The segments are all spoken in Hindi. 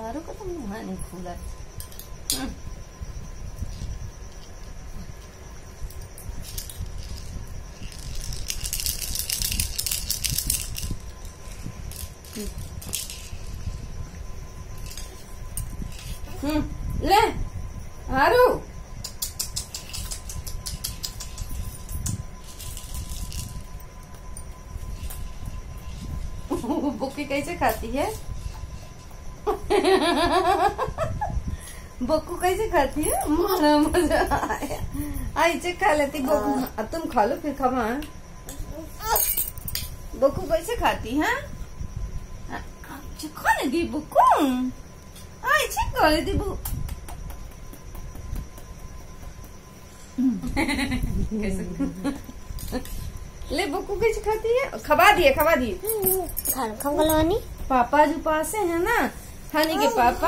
आरो का तो मुँह नहीं खुला। ले आरू बुक्की कैसे खाती है? बक्कू कैसे खाती है? मारा मजा आया। आई चेक खा लेती बक्कू। तुम खा लो फिर खावा। बक्कू कैसे खाती है? खाने दी बक्कू। आई चेक खा लेती बक्कू। ले बक्कू कैसे खाती है? खवा दिए पापा जो पास है ना, हनी के पापा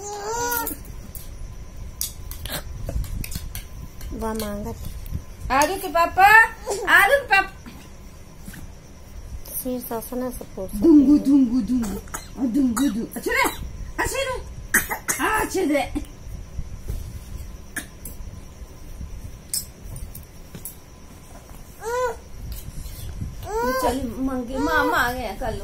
आरू के पापा दुंगू दुंगू दुंगू दुंगू दु अच्छे रे चल मंगे मामा आ गया कल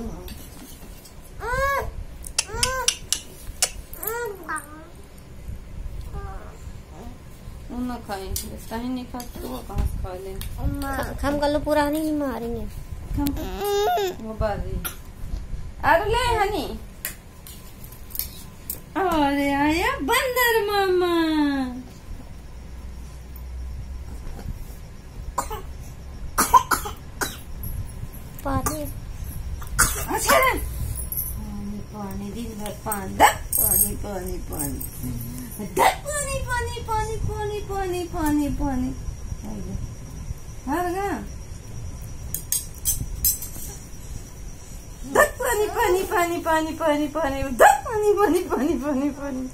ना खाए कहीं नहीं खाते तो कहाँ से खा ले। हम कल पूरा नहीं मारेंगे वो बाजी अरे ले हनी। अरे आया बंदर मामा। पानी अच्छा पानी पानी दिन भर पानी पानी पानी पानी पानी पानी पानी पानी पानी पानी पानी हर गा पानी पानी पानी पानी पानी पानी पानी पानी पानी पानी पानी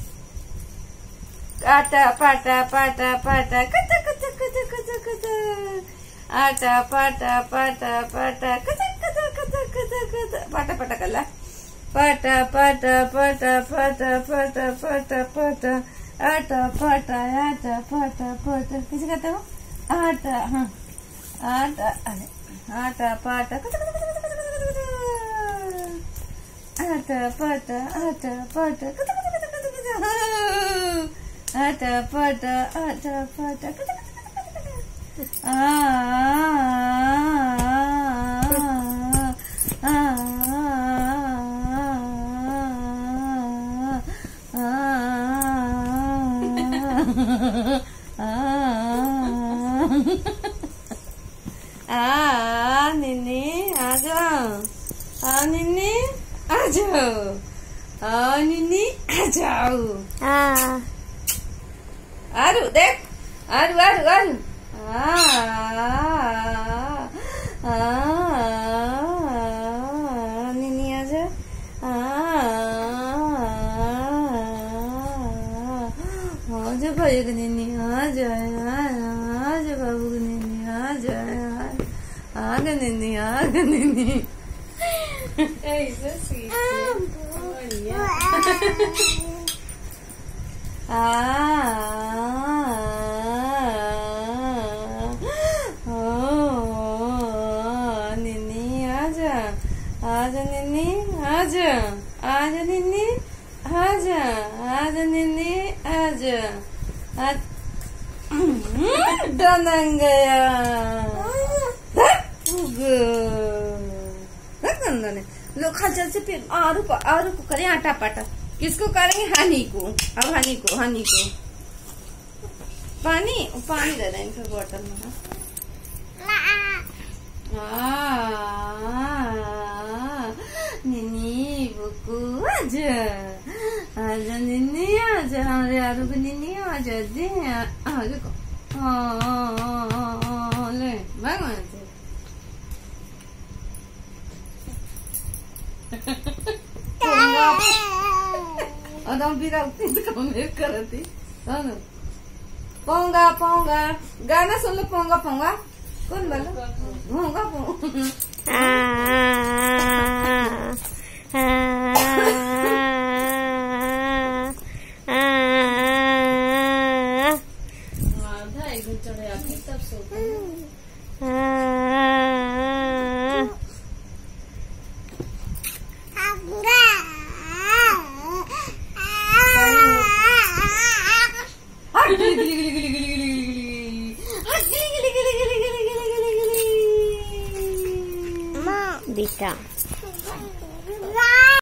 काटा पाटा पाटा पाटा कचा कचा कचा कचा कचा आटा पाटा पाटा पाटा कचा कचा कचा कचा कचा पाटा पाटा कला पाटा पाटा पाटा पाटा पाटा पाटा पाटा आटा पाटा पाटा कैसे कहते हो? आटा हाँ आटा अरे आटा पाटा कचा कचा कचा कचा आटा पाटा कचा कचा कचा आटा पाटा कचा निन्नी आ जाओ निन्नी आ जाओ निन्नी आ जाओ। आरू देख आरू आरू आरू निन्नी आ जा भाई निन्नी आ जाए बाबू निन्नी आ जाए आगे निन्नी आगे निन्नी ऐसा निन्नी आजा आजा निन्नी आजा आजा निन्नी आजा आजा निन्नी आजा डनंग गया लोग खजल से फिर आरू को करें आटा पाटा। किसको करेंगे? हनी को। अब हनी को पानी दे दें फिर बोतल में। निन्नी बुकू आजा आजा निन्नी आजा हमारे आरू को निन्नी आजा दे आगे को ले भगवान से करती पोंगा पोंगा गाना सुन लो। पोंगा पोंगा कौन बोलो? पोंगा पोंगा बेटा